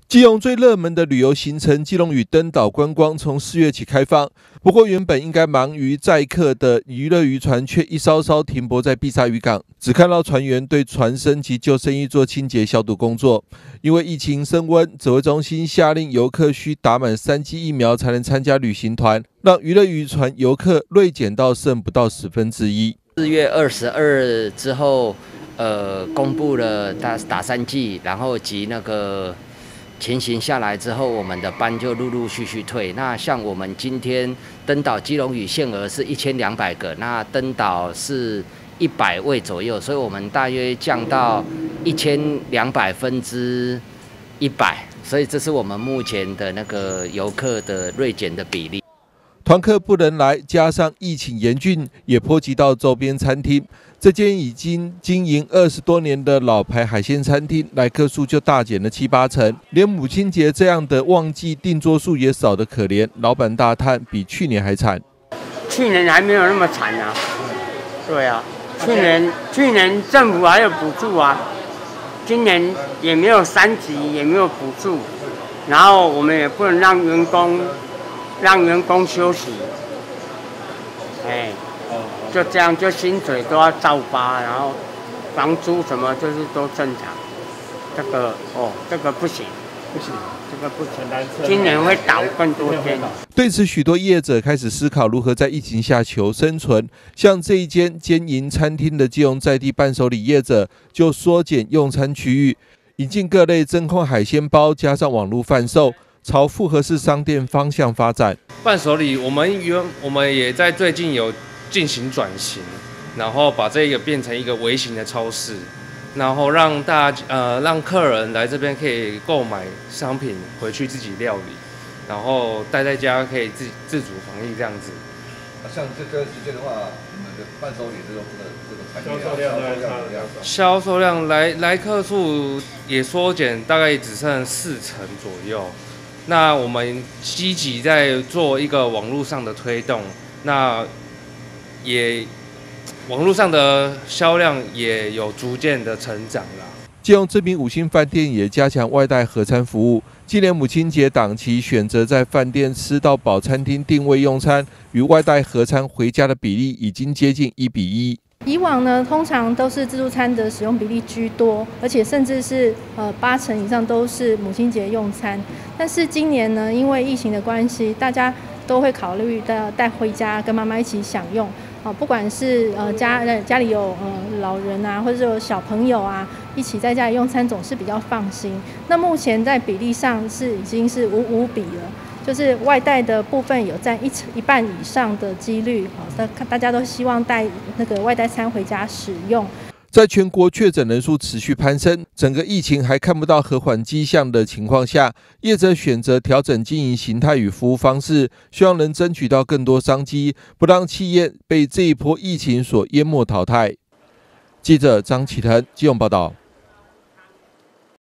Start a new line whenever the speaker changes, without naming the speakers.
基隆最热门的旅游行程基隆屿登岛观光从4月起开放，不过原本应该忙于载客的娱乐渔船却一艘艘停泊在碧沙渔港，只看到船员对船身及救生衣做清洁消毒工作。因为疫情升温，指挥中心下令游客需打满3剂疫苗才能参加旅行团，让娱乐渔船游客锐减到剩不到1/10。
4月22之后，公布了打3剂，然后及那个情形下来之后，我们的班就陆陆续续退。那像我们今天登岛基隆屿限额是1200个，那登岛是100位左右，所以我们大约降到1200%，所以这是我们目前的那个游客的锐减的比例。
团客不能来，加上疫情严峻，也波及到周边餐厅。这间已经经营20多年的老牌海鲜餐厅，来客数就大减了7、8成，连母亲节这样的旺季订桌数也少得可怜。老板大叹，比去年还惨。
去年还没有那么惨啊，对啊，去年政府还有补助啊，今年也没有3级，也没有补助，然后我们也不能让员工休息，就这样，就薪水都要照发，然后房租什么就是都正常。这个不行，这个不行，今年会倒更多天。
对此，许多业者开始思考如何在疫情下求生存。像这一间经营餐厅的基隆在地伴手礼业者，就缩减用餐区域，引进各类真空海鲜包，加上网络贩售，朝复合式商店方向发展。
伴手礼，我们也在最近有进行转型，然后把这个变成一个微型的超市，然后让让客人来这边可以购买商品回去自己料理，然后带在家可以自主防疫这样子。
像这段时间的话，你们的伴手礼这个产业
销售量来客数也缩减，大概只剩4成左右。那我们积极在做一个网络上的推动，那网络上的销量也有逐渐的成长啦。
基隆知名5星饭店也加强外带合餐服务。今年母亲节档期，选择在饭店吃到饱餐厅定位用餐，与外带合餐回家的比例已经接近1比1。
以往呢，通常都是自助餐的使用比例居多，而且甚至是8成以上都是母亲节用餐。但是今年呢，因为疫情的关系，大家都会考虑带回家跟妈妈一起享用。不管是家里有老人啊，或者是有小朋友啊，一起在家里用餐总是比较放心。那目前在比例上已经是5:5比了。就是外带的部分有占一半以上的几率，大家都希望带那个外带餐回家使用。
在全国确诊人数持续攀升，整个疫情还看不到和缓迹象的情况下，业者选择调整经营形态与服务方式，希望能争取到更多商机，不让企业被这一波疫情所淹没淘汰。记者张启腾基隆报道。